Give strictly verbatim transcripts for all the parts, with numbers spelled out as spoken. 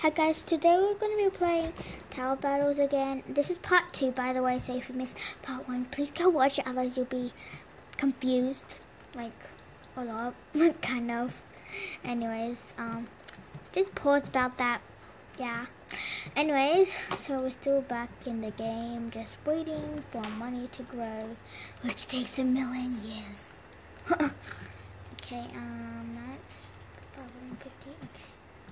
Hi guys, today we're going to be playing Tower Battles again. This is part two, by the way, so if you missed part one, please go watch it, otherwise you'll be confused, like, a lot, kind of. Anyways, um, just pause about that, yeah. Anyways, so we're still back in the game, just waiting for money to grow, which takes a million years. Okay, um, that's five hundred fifty, okay.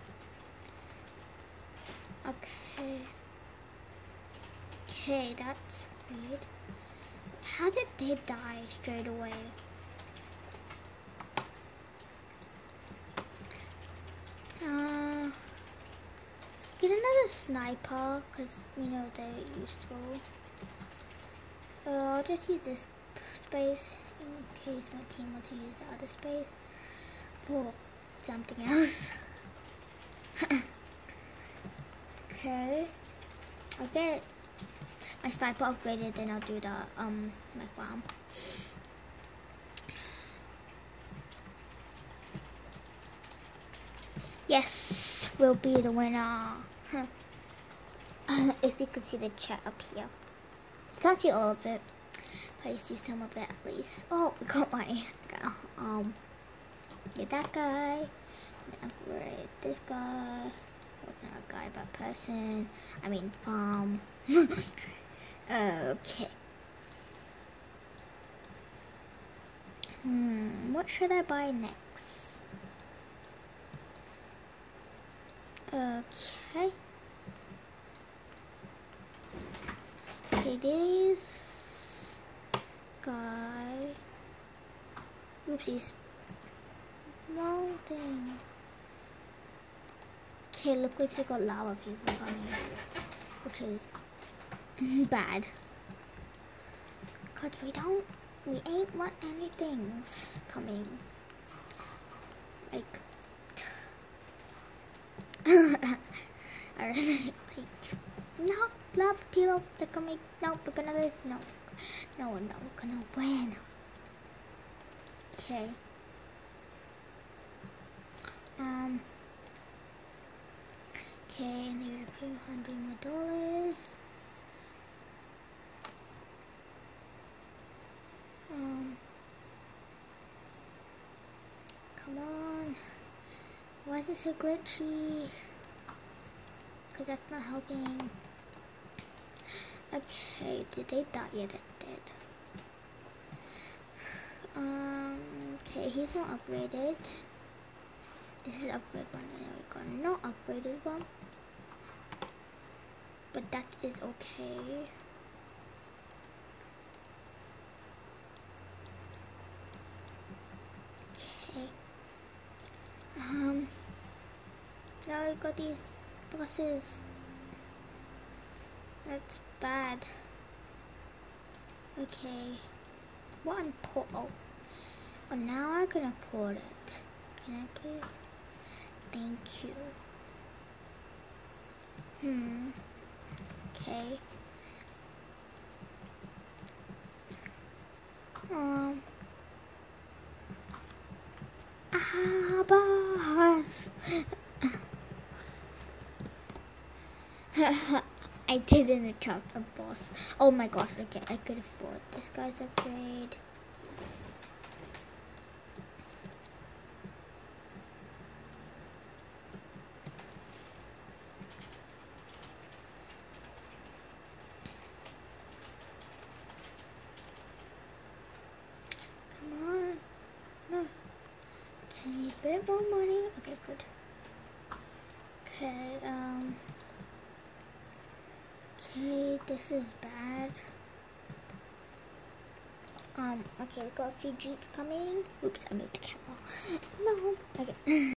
Okay. Okay, that's weird. How did they die straight away? Uh, get another sniper, because, you know, they're useful. Uh, I'll just use this space in case my team wants to use the other space for something else. Okay, I'll get my sniper upgraded, then I'll do the um my farm. Yes, we'll be the winner. If you could see the chat up here, you can't see all of it, but you see some of it at least. Oh, we got my um get that guy, upgrade this guy. What's not a guy but person? I mean farm. Okay. Hmm, what should I buy next? Okay. Okay, this guy. Oopsies. Mountain. Okay, look like we got lava people coming, which is bad. Cause we don't, we ain't want anything coming. Like, I really like, no, lava people, they're coming. No, we're gonna live. No, no, no, we're gonna win. Okay. Um. Okay, I need a few hundred more dollars. Um, come on. Why is it so glitchy? Because that's not helping. Okay, did they die? Yeah, they did. Um, okay, he's not upgraded. This is upgrade one, and then we got not upgraded one. But that is okay. Okay. Um. Now we got these bosses. That's bad. Okay. One portal. Oh, now I can afford it. Can I please? Thank you. Hmm. Okay. Um. Ah, boss. I didn't attract a boss. Oh my gosh. Okay, I could afford this guy's upgrade. Bit more money. Okay, good. Okay, um. Okay, this is bad. Um, okay, we got a few jeeps coming. Oops, I moved the camera. No. Okay.